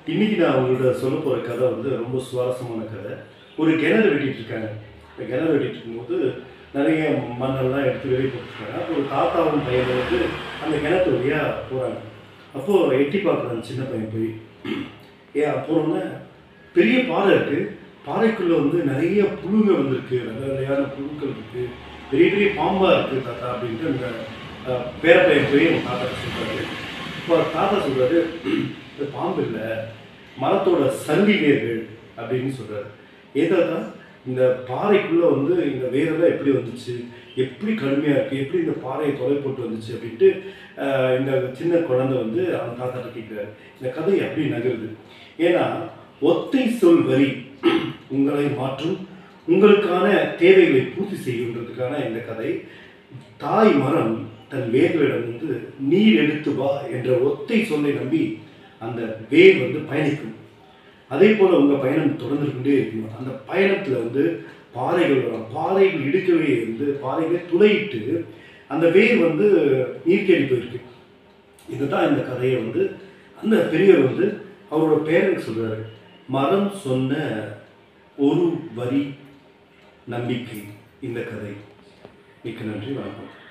இன்னைக்கு நான் உங்கள்ட்ட சொல்ல போகிற கதை வந்து ரொம்ப சுவாரஸ்யமான கதை. ஒரு கிணறு வெட்டிட்டு இருக்காங்க. இந்த கிணறு வெட்டிட்டு இருக்கும்போது நிறைய மண்ணெல்லாம் எடுத்து வெளியே போட்டுருக்காங்க. அப்போ ஒரு தாத்தாவும் பையனும் வந்து அந்த கிணத்து வழியாக போகிறாங்க. அப்போது எட்டி பார்க்குறாங்க சின்ன பையன் போய். ஏன் போனோன்னே பெரிய பாறை இருக்குது. பாறைக்குள்ளே வந்து நிறைய புழுங்க வந்திருக்கு, நல்ல நிலையான புழுக்கள் இருக்குது, பெரிய பெரிய பாம்பாக இருக்குது தாத்தா அப்படின்ட்டு அந்த பேரப்பையன் போய் அவங்க தாத்தா சொல்கிறாரு. இப்போ தாத்தா சொல்கிறாரு, இது பாம்பு இல்லை, மரத்தோட சல்லி வேர்கள் அப்படின்னு சொல்கிறாரு. ஏதாத்தா இந்த பாறைக்குள்ளே வந்து இந்த வேரெல்லாம் எப்படி வந்துச்சு, எப்படி கடுமையாக இருக்குது, எப்படி இந்த பாறையை தொலை போட்டு வந்துச்சு அப்படின்ட்டு இந்த சின்ன குழந்தை வந்து அவன் தாத்தாட்ட கேட்குறாரு. இந்த கதை எப்படி நகருது? ஏன்னா ஒத்தை சொல் வரி உங்களை மாற்றும், உங்களுக்கான தேவைகளை பூர்த்தி செய்கின்றதுக்கான இந்த கதை. தாய் மரம் தன் வேர்களிடம் வந்து நீர் எடுத்து வா என்ற ஒத்தை சொல்லை நம்பி அந்த வேர் வந்து பயணிக்கும். அதே போல் உங்கள் பயணம் தொடர்ந்து கொண்டே இருக்கணும். அந்த பயணத்தில் வந்து பாறைகள் வரும், பாறைகள் இடுக்கவே வந்து பாறைகளை துளையிட்டு அந்த வேர் வந்து நீர்க்கேறி போயிருக்கு. இதுதான் இந்த கதையை வந்து அந்த பெரியவர் வந்து அவரோட பேரனுக்கு சொல்கிறாரு. மரம் சொன்ன ஒரு வரி நம்பிக்கை இந்த கதை. மிக்க நன்றி, வணக்கம்.